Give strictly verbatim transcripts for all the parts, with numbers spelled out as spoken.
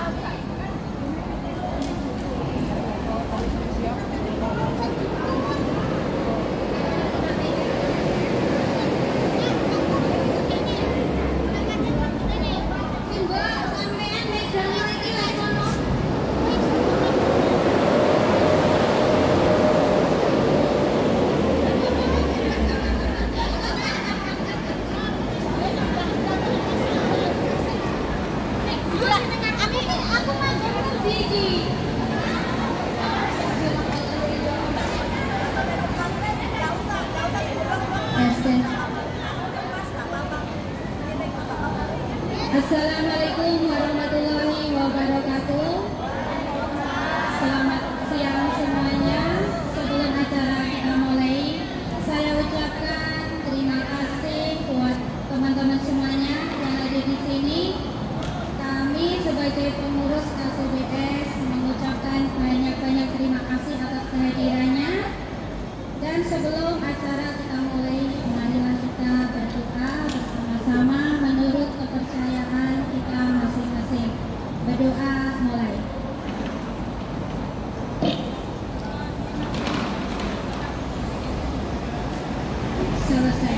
Assalamualaikum warahmatullahi wabarakatuh. Selamat siang semuanya. Sebelum acara kita mulai, saya ucapkan terima kasih buat teman-teman semuanya yang ada di sini. Kami sebagai pengurus K C B S mengucapkan banyak-banyak terima kasih atas kehadirannya. Dan sebelum acara kita mulai, marilah kita berdoa bersama-sama menurut kepercayaan kita masing-masing. Berdoa mulai. Selesai.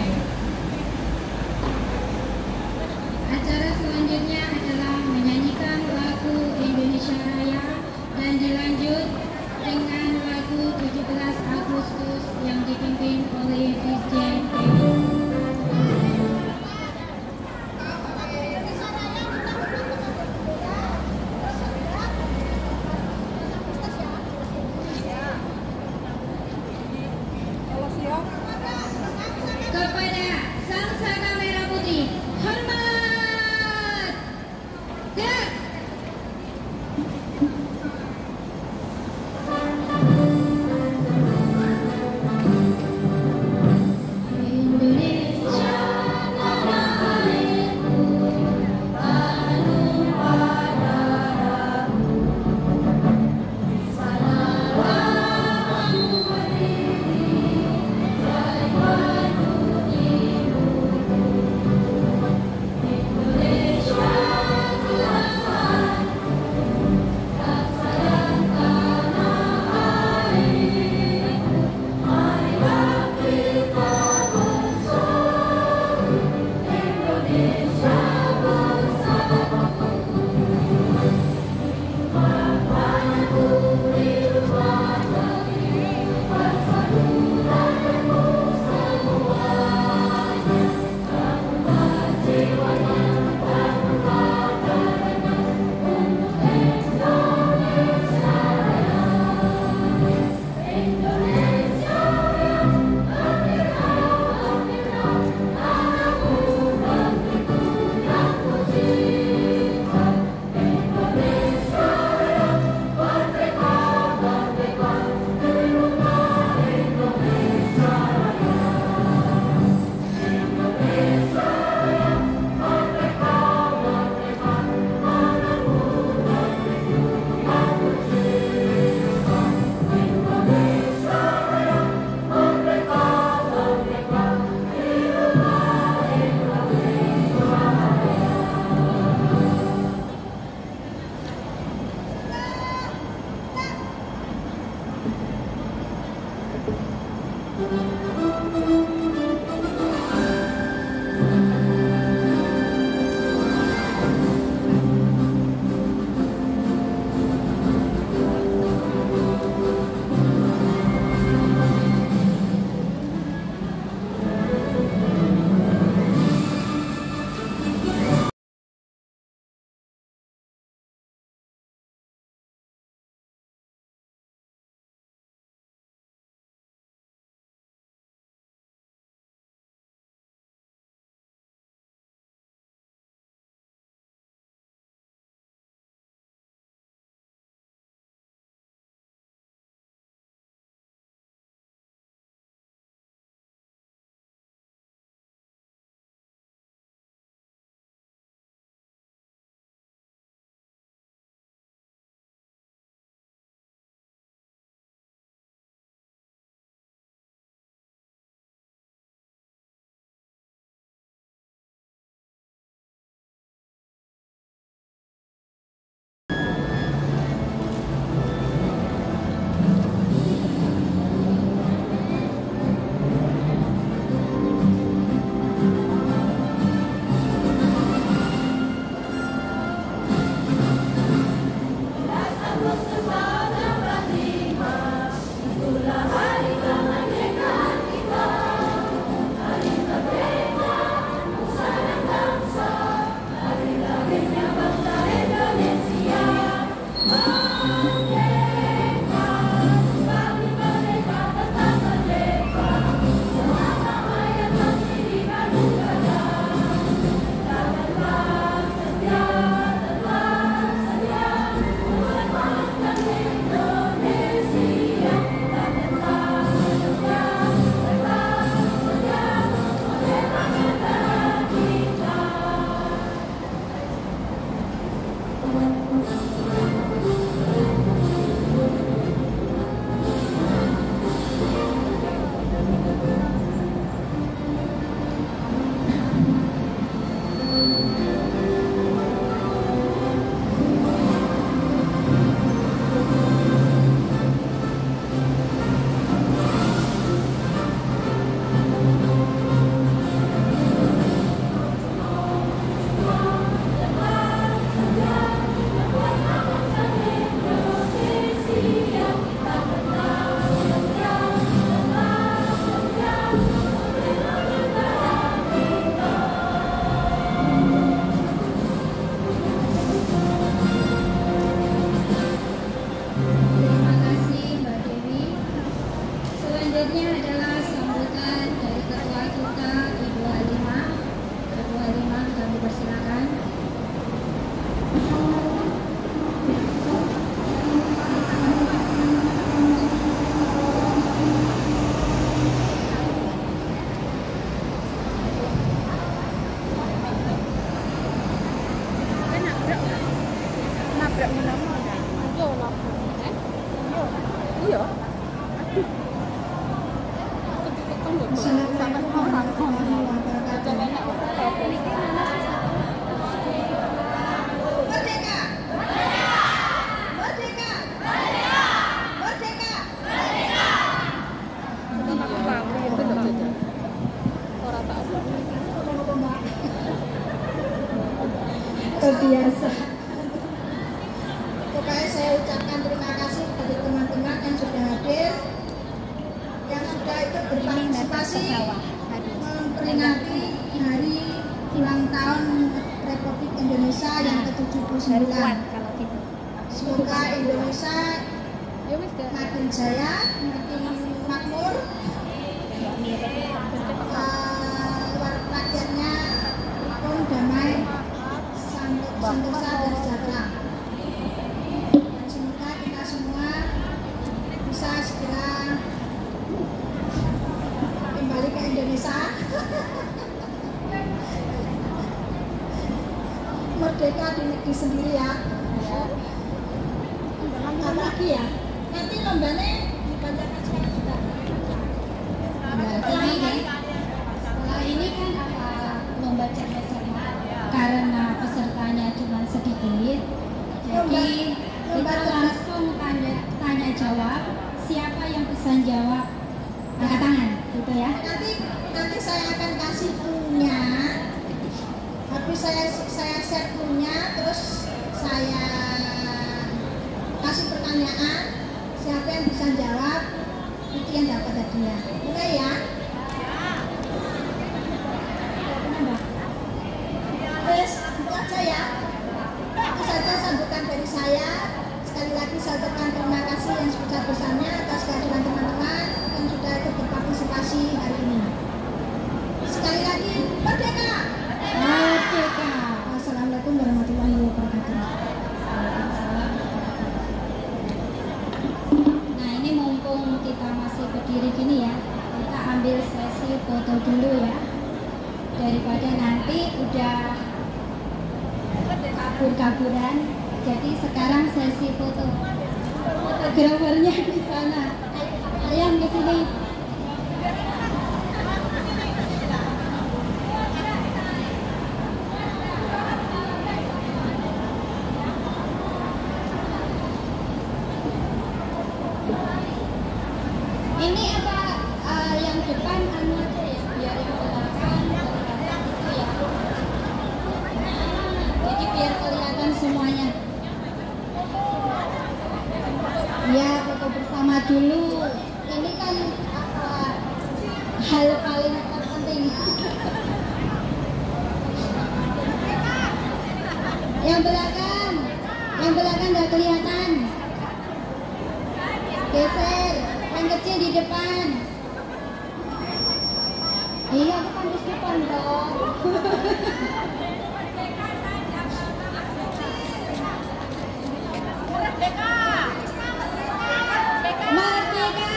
Acara selanjutnya adalah menyanyikan lagu Indonesia Raya dan dilanjut dengan lagu tujuh belas Agustus yang dipimpin oleh D J Dewi. Nabrak mana-mana. Yo lah. Eh? Yo. Iya. Aduh. Ketika nggak sama orang orang. Jangan nak apa. Merdeka! Merdeka! Merdeka! Terbiasa. Pokoknya saya ucapkan terima kasih kepada teman-teman yang sudah hadir, yang sudah ikut berpartisipasi memperingati hari ulang tahun Republik Indonesia yang ke tujuh puluh sembilan. Semoga Indonesia makin jaya, makin makmur, uh, rakyatnya pun damai, sentosa dan sejahtera. Dan semoga kita semua bisa segera kembali ke Indonesia. Merdeka di negeri sendiri ya. Apa lagi ya? Nanti lombanya dibacakan sekarang juga. Setelah ini, setelah ini kan apa lomba cerdas cermat karena pesertanya cuma sedikit, jadi kita langsung tanya tanya jawab. Siapa yang bisa jawab angkat tangan, gitu ya. Nanti nanti saya akan kasih clue-nya. Habis saya saya share clue-nya, terus saya kasih pertanyaan. Siapa yang bisa jawab itu yang dapat hadiah. Oke ya? Terus itu aja ya. Itu saja sambutan dari saya. Sekali lagi saya ucapkan terima kasih yang sebesar-besarnya atas kehadiran teman-teman yang sudah ikut berpartisipasi hari ini. Sekali lagi, merdeka! Merdeka. Assalamualaikum warahmatullahi wabarakatuh. Nah, ini mumpung kita masih berdiri gini ya, kita ambil sesi foto dulu ya, daripada nanti udah kabur-kaburan. Jadi sekarang sesi foto. Fotografernya di sana. Ayam ke sini. Ini apa uh, yang depan anu aja ya, biar yang belakang kelihatan gitu ya. Jadi biar kelihatan semuanya. Ya, foto bersama dulu. Ini kan apa hal paling terpenting. Yang belakang, yang belakang nggak kelihatan. Geser. Yang kecil di depan. Iya, aku kan di depan dong. Merdeka! Merdeka!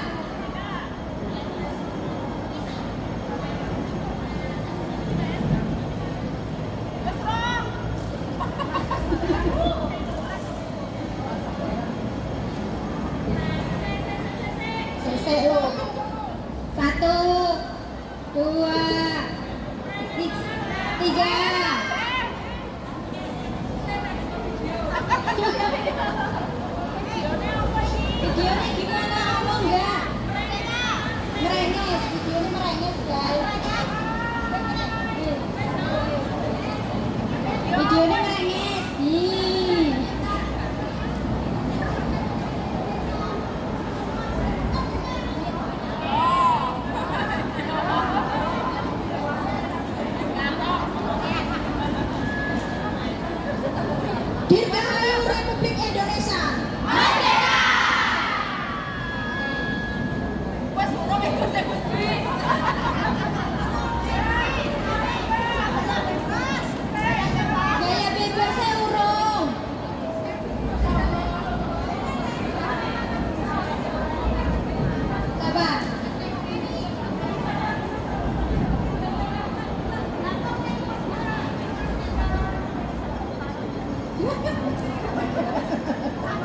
Selesai lo. Satu, dua, tiga. Videonya gimana? Ngomong nggak? Merengek, videonya merengek guys. Videonya merengek. Ih. Dirgahayu Republik Indonesia. Gaya bebas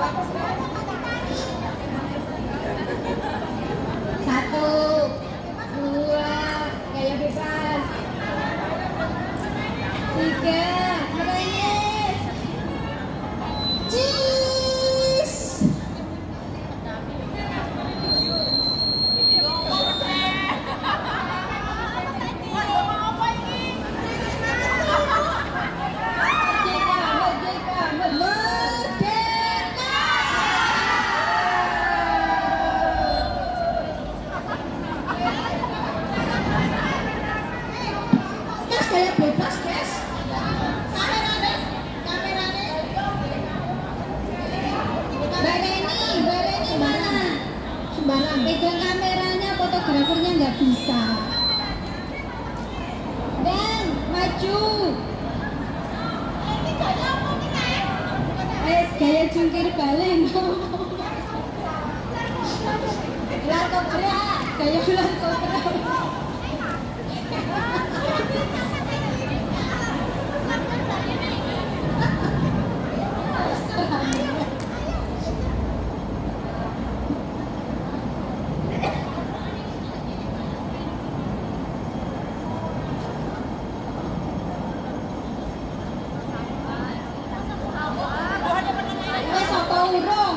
Satu, dua, gaya bebas. Tiga, menangis. Cheese. Gaya bebas, guys. Kamerane, kamerane. Mbak Leni, Mbak Leni mana? Sembarang. Pegang kameranya, fotografernya nggak bisa. Dan maju. Eh, gaya jungkir balik. Ular kobra, gaya ular kobra. Wes apa urung?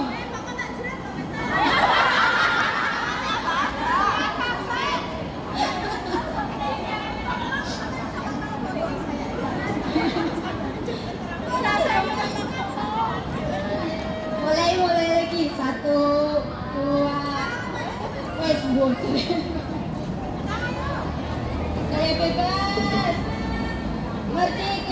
Mulai mulai lagi satu dua wes buat saya bebas merdeka.